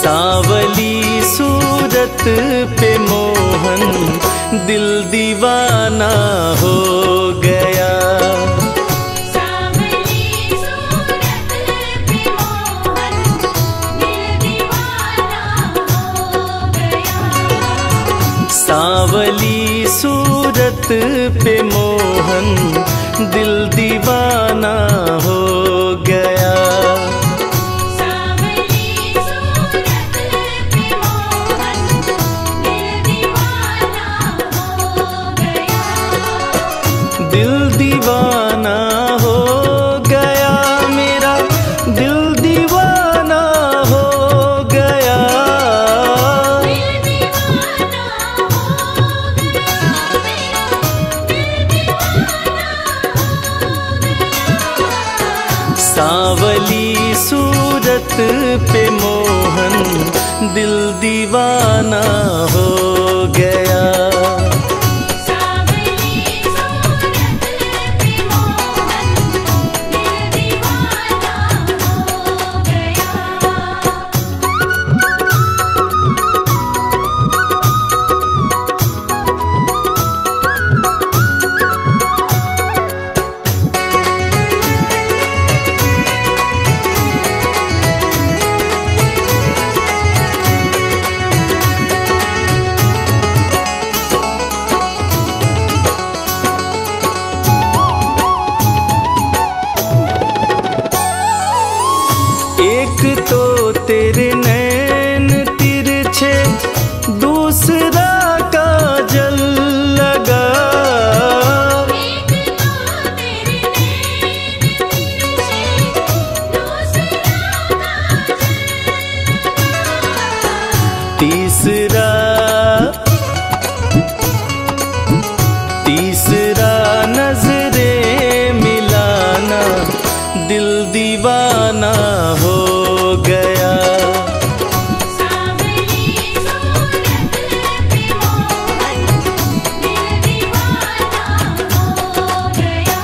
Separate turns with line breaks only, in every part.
सांवली सूरत पे मोहन दिल दीवाना हो गया।
सांवली सूरत पे मोहन दिल दीवाना हो गया।
सांवली सूरत पे मोहन दिल दीवाना हो गया। दिल दीवाना हो गया, मेरा दिल दीवाना हो गया।
दिल दीवाना हो गया, मेरा दिल दीवाना हो गया।
सांवली सूरत पे मोहन दिल दीवाना हो गया। एक तो तेरे नैन तिरछे, दूसरा काजल लगा।
एक तो तेरे नैन तिरछे, दूसरा काजल।
तीसरा नजरे मिलाना दिल दीवाना हो गया।
सांवली सूरत पे मोहन दिल दीवाना हो गया।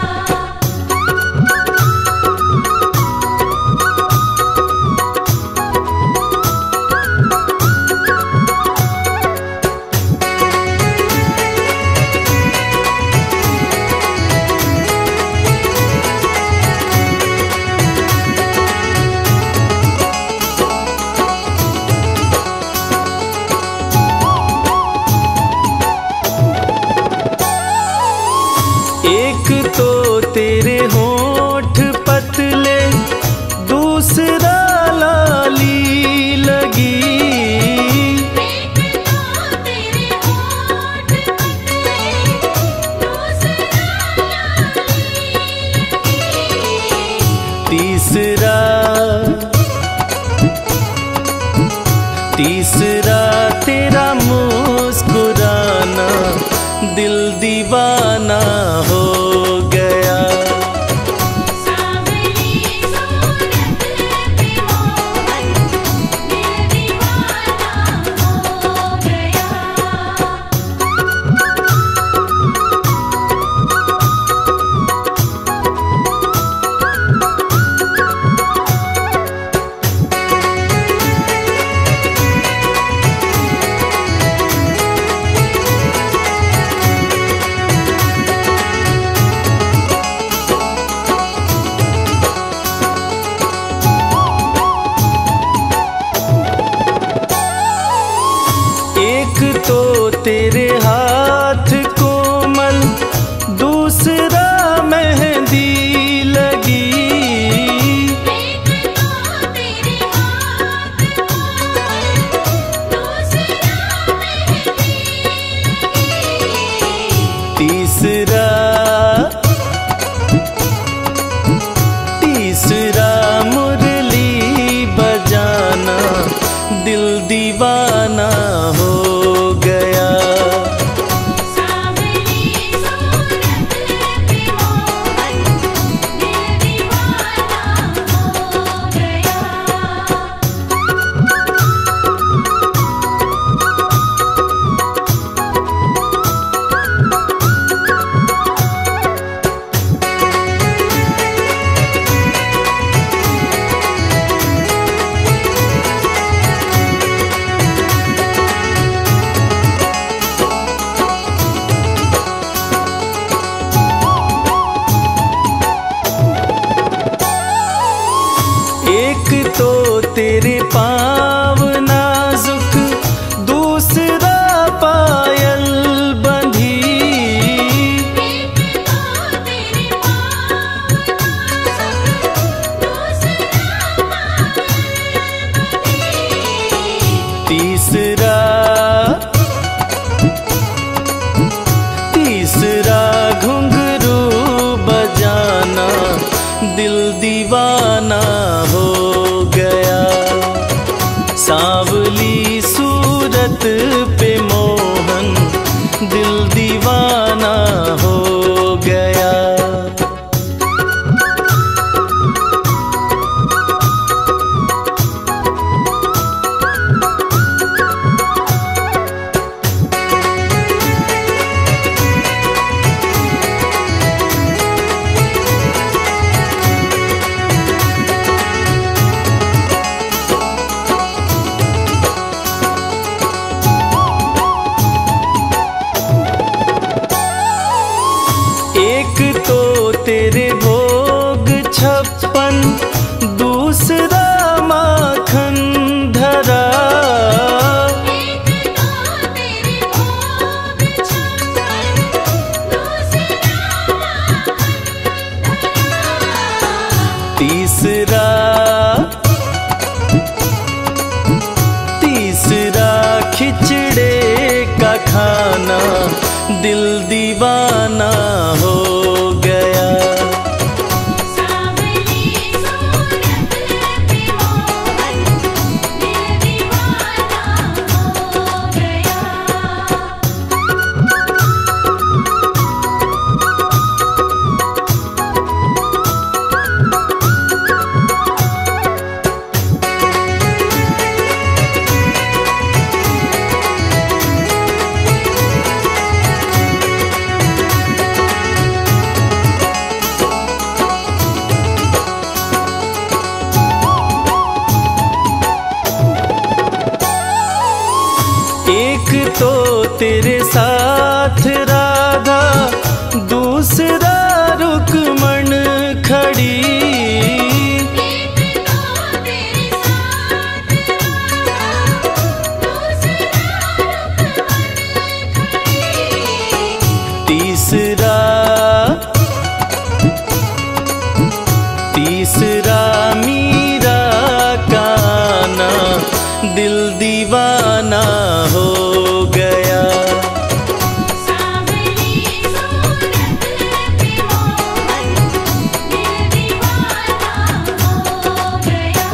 एक तो तेरे होठ पतले, दूसरा लाली लगी।
एक तो तेरे होठ पतले, दूसरा लाली लगी।
तीसरा तेरा मुस्कुराना दिल दीवाना हो गया।
सांवली सूरत पे मोहन दिल दीवाना हो गया।
तेरे पाँव नाजुक, दूसरा पायल बंधी। तीसरा घुंघरू बजाना, दिल दीवाना हो गया। सांवली सूरत पे मोहन, दिल दीवाना हो गया। एक तो तेरे भोग 56, दूसरा माखन धरा। तीसरा खिचड़े का खाना, दिल दीवाना हो गया।
सांवली सूरत पे मोहन, दिल दीवाना हो गया।
एक तो तेरे साथ राधा, दूसरा रुक्मण खड़ी। तीसरा मीरा का आना, दिल दीवाना हो गया।
सांवली सूरत पे मोहन, दिल दीवाना हो गया।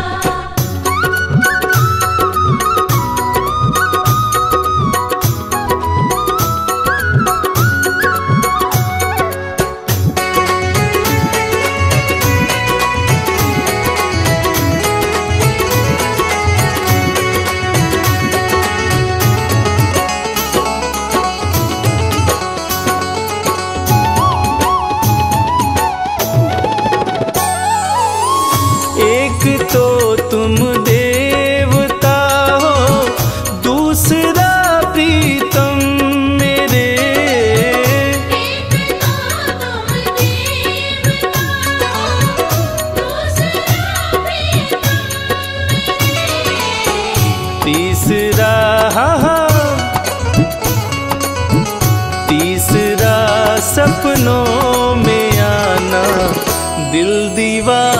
एक तो तुम देवता हो, दूसरा प्रीतम मेरे।
एक तो तुम देवता हो, दूसरा प्रीतम
तीसरा सपनों में आना, दिल दीवाना